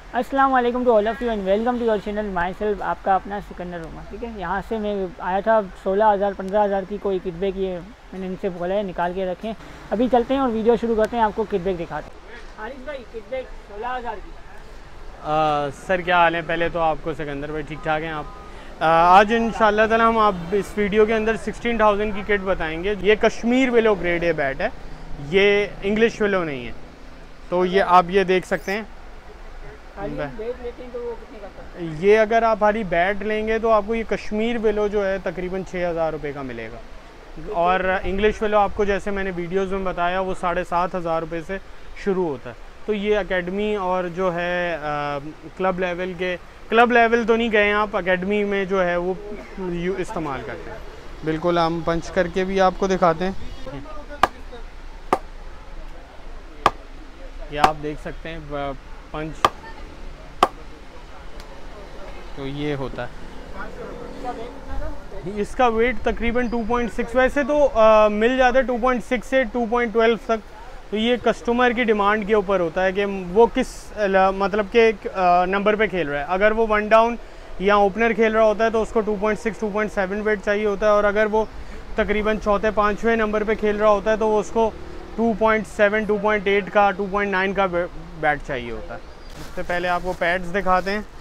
अस्सलाम वालेकुम to all of you and welcome to your channel myself, आपका अपना सिकंदर रोमा। ठीक है, यहाँ से मैं आया था 16,000 15,000 की कोई किटबैग, ये मैंने इनसे बोला है निकाल के रखें। अभी चलते हैं और वीडियो शुरू करते हैं, आपको किटबैग दिखाते हैं। हारिस भाई, किटबैग 16,000 की। सर क्या हाल है? पहले तो आपको सिकंदर भाई ठीक ठाक हैं आप? आज इंशाल्लाह ताला हम आप इस वीडियो के अंदर 16,000 की किट बताएंगे। ये Kashmir willow grade A bat है, ये इंग्लिश विलो नहीं है। तो ये आप ये देख सकते हैं, बैट लेते हैं तो वो कितने का पड़ता है? ये अगर आप खाली बैट लेंगे तो आपको ये कश्मीर विलो जो है तकरीबन 6,000 रुपये का मिलेगा। और इंग्लिश विलो आपको जैसे मैंने वीडियोज़ में बताया वो 7,500 रुपये से शुरू होता है। तो ये एकेडमी और जो है क्लब लेवल तो नहीं गए आप, एकेडमी में जो है वो इस्तेमाल करते हैं। बिल्कुल हम पंच करके भी आपको दिखाते हैं, ये आप देख सकते हैं पंच, तो ये होता है। इसका वेट तकरीबन 2.6, वैसे तो मिल जाता है 2.6 से 2.12 तक। तो ये कस्टमर की डिमांड के ऊपर होता है कि वो किस मतलब के नंबर पे खेल रहा है। अगर वो वन डाउन या ओपनर खेल रहा होता है तो उसको 2.6 2.7 वेट चाहिए होता है, और अगर वो तकरीबन चौथे पाँचवें नंबर पे खेल रहा होता है तो वो उसको 2.7 2.8 का 2.9 का बैट चाहिए होता है। इससे पहले आपको पैड्स दिखाते हैं।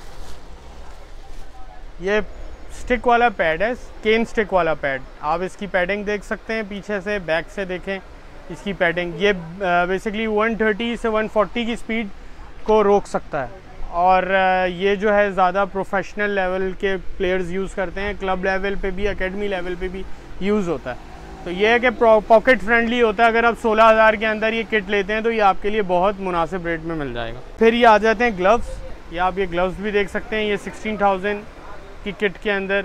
ये स्टिक वाला पैड है, केन स्टिक वाला पैड। आप इसकी पैडिंग देख सकते हैं, पीछे से बैक से देखें इसकी पैडिंग। ये बेसिकली 130 से 140 की स्पीड को रोक सकता है, और ये जो है ज़्यादा प्रोफेशनल लेवल के प्लेयर्स यूज़ करते हैं, क्लब लेवल पे भी एकेडमी लेवल पे भी यूज़ होता है। तो ये है कि पॉकेट फ्रेंडली होता है। अगर आप 16,000 के अंदर ये किट लेते हैं तो ये आपके लिए बहुत मुनासिब रेट में मिल जाएगा। फिर ये आ जाते हैं ग्लव्स। ये आप ये ग्लव्स भी देख सकते हैं, ये 16,000 की किट के अंदर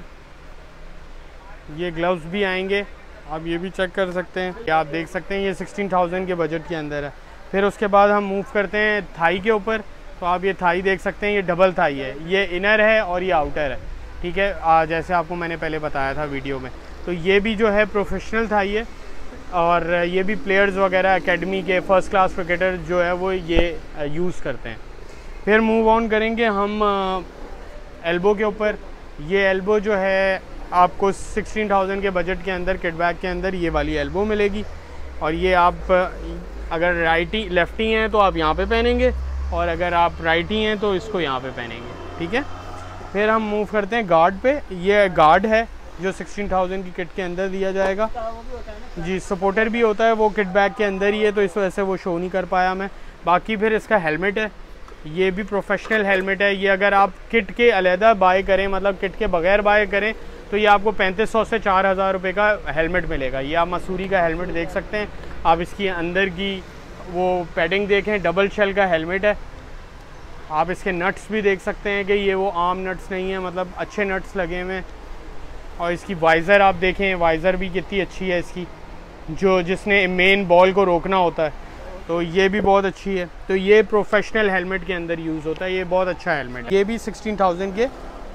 ये ग्लव्स भी आएंगे, आप ये भी चेक कर सकते हैं। ये आप देख सकते हैं ये 16,000 के बजट के अंदर है। फिर उसके बाद हम मूव करते हैं थाई के ऊपर। तो आप ये थाई देख सकते हैं, ये डबल थाई है, ये इनर है और ये आउटर है। ठीक है, जैसे आपको मैंने पहले बताया था वीडियो में। तो ये भी जो है प्रोफेशनल थाई है, और ये भी प्लेयर्स वगैरह एकेडमी के फर्स्ट क्लास क्रिकेटर जो है वो ये यूज़ करते हैं। फिर मूव ऑन करेंगे हम एल्बो के ऊपर। ये एल्बो जो है आपको 16,000 के बजट के अंदर किटबैग के अंदर ये वाली एल्बो मिलेगी। और ये आप अगर लेफ्टी हैं तो आप यहाँ पे पहनेंगे, और अगर आप राइटी हैं तो इसको यहाँ पे पहनेंगे। ठीक है, फिर हम मूव करते हैं गार्ड पे। ये गार्ड है जो 16,000 की किट के अंदर दिया जाएगा जी। सपोर्टर भी होता है, वो किटबैग के अंदर ही है तो इस वजह से वो शो नहीं कर पाया मैं। बाकी फिर इसका हेलमेट है, ये भी प्रोफेशनल हेलमेट है। ये अगर आप किट के अलहदा बाय करें, मतलब किट के बगैर बाय करें, तो ये आपको 3500 से 4,000 रुपये का हेलमेट मिलेगा। ये आप मसूरी का हेलमेट देख सकते हैं। आप इसकी अंदर की वो पैडिंग देखें, डबल शेल का हेलमेट है। आप इसके नट्स भी देख सकते हैं कि ये वो आम नट्स नहीं है, मतलब अच्छे नट्स लगे हुए हैं। और इसकी वाइज़र आप देखें, वाइज़र भी कितनी अच्छी है इसकी, जो जिसने मेन बॉल को रोकना होता है, तो ये भी बहुत अच्छी है। तो ये प्रोफेशनल हेलमेट के अंदर यूज़ होता है, ये बहुत अच्छा हेलमेट है। ये भी 16,000 के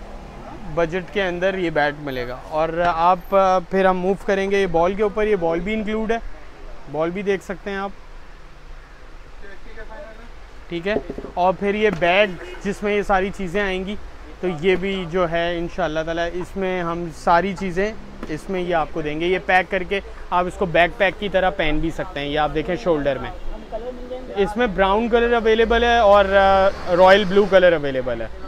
बजट के अंदर ये बैट मिलेगा। और आप फिर हम मूव करेंगे ये बॉल के ऊपर। ये बॉल भी इंक्लूड है, बॉल भी देख सकते हैं आप। ठीक है, और फिर ये बैग जिसमें ये सारी चीज़ें आएंगी, तो ये भी जो है इंशाल्लाह ताला इसमें हम सारी चीज़ें इसमें ये आपको देंगे। ये पैक करके आप इसको बैकपैक की तरह पहन भी सकते हैं। ये आप देखें शोल्डर में, इसमें ब्राउन कलर अवेलेबल है और रॉयल ब्लू कलर अवेलेबल है।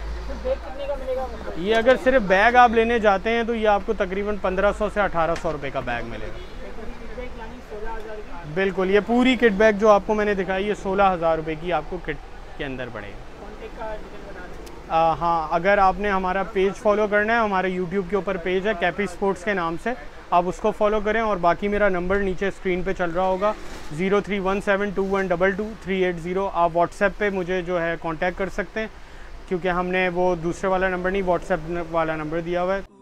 ये अगर सिर्फ बैग आप लेने जाते हैं तो ये आपको तकरीबन 1500 से 1800 रुपये का बैग मिलेगा। बिल्कुल, ये पूरी किट बैग जो आपको मैंने दिखाई ये 16,000 रुपये की आपको किट के अंदर पड़ेगा। हाँ, अगर आपने हमारा पेज फॉलो करना है, हमारे यूट्यूब के ऊपर पेज है कैपी स्पोर्ट्स के नाम से, आप उसको फॉलो करें। और बाकी मेरा नंबर नीचे स्क्रीन पे चल रहा होगा 031721223880। आप व्हाट्सएप पे मुझे जो है कांटेक्ट कर सकते हैं, क्योंकि हमने वो दूसरे वाला नंबर नहीं, व्हाट्सएप वाला नंबर दिया हुआ है।